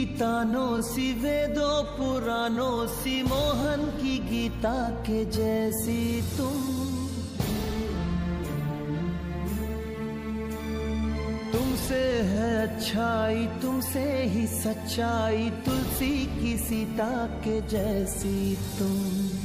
तानों सी वेदों पुराणों सी मोहन की गीता के जैसी तुमसे है अच्छाई तुमसे ही सच्चाई तुलसी की सीता के जैसी तुम।